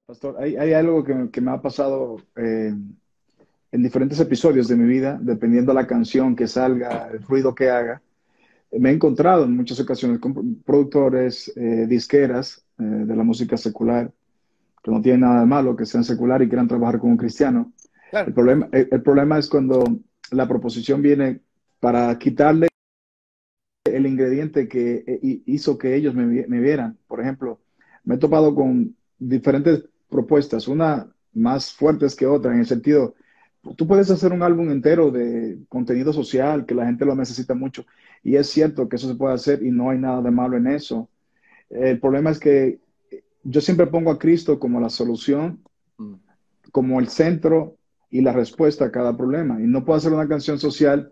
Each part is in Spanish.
Pastor, hay algo que me ha pasado en diferentes episodios de mi vida, dependiendo de la canción que salga, el ruido que haga. Me he encontrado en muchas ocasiones con productores, disqueras de la música secular, que no tienen nada de malo, que sean secular y quieran trabajar con un cristiano. Claro. El problema es cuando la proposición viene para quitarle el ingrediente que hizo que ellos me vieran. Por ejemplo, me he topado con diferentes propuestas, una más fuertes que otra, en el sentido, tú puedes hacer un álbum entero de contenido social, que la gente lo necesita mucho, y es cierto que eso se puede hacer y no hay nada de malo en eso. El problema es que yo siempre pongo a Cristo como la solución, Mm. como el centro y la respuesta a cada problema. Y no puedo hacer una canción social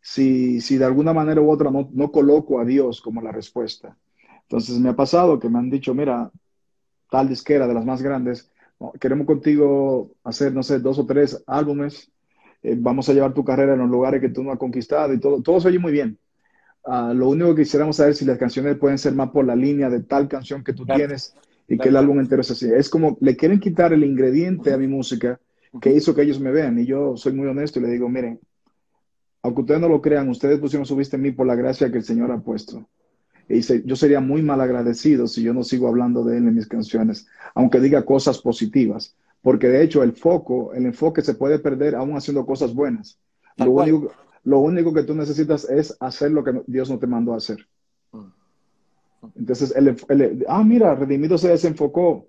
si de alguna manera u otra no coloco a Dios como la respuesta. Entonces me ha pasado que me han dicho, mira, tal disquera de las más grandes, no, queremos contigo hacer, no sé, 2 o 3 álbumes, vamos a llevar tu carrera en los lugares que tú no has conquistado y todo se oye muy bien. Lo único que quisiéramos saber es si las canciones pueden ser más por la línea de tal canción que tú Claro, tienes y que claro, el claro. álbum entero es así. Es como le quieren quitar el ingrediente a mi música que Ujú. hizo que ellos me vean. Y yo soy muy honesto y le digo, miren, aunque ustedes no lo crean, ustedes pusieron su vista en mí por la gracia que el Señor ha puesto. Yo sería muy mal agradecido si yo no sigo hablando de Él en mis canciones, aunque diga cosas positivas. Porque de hecho el enfoque se puede perder aún haciendo cosas buenas. Tal cual. Lo único que tú necesitas es hacer lo que Dios no te mandó a hacer. Mm. Entonces, mira, Redimido se desenfocó.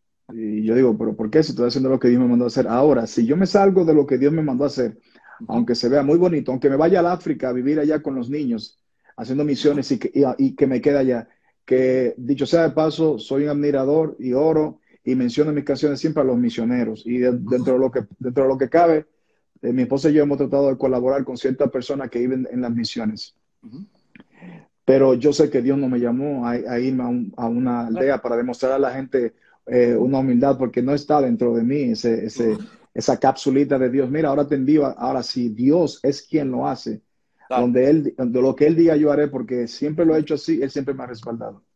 Y yo digo, pero ¿por qué? Si estoy haciendo lo que Dios me mandó a hacer. Ahora, si yo me salgo de lo que Dios me mandó a hacer, Ujú. aunque se vea muy bonito, aunque me vaya al África a vivir allá con los niños, haciendo misiones y que me quede allá, que dicho sea de paso, soy un admirador y oro y menciono en mis canciones siempre a los misioneros. Y dentro de lo que cabe, mi esposa y yo hemos tratado de colaborar con ciertas personas que viven en las misiones. Ujú. Pero yo sé que Dios no me llamó a irme a una Claro. aldea para demostrar a la gente una humildad, porque no está dentro de mí Ujú. esa capsulita de Dios. Mira, ahora te envío, ahora sí, Dios es quien lo hace, Claro. de lo que Él diga yo haré, porque siempre lo he hecho así, Él siempre me ha respaldado.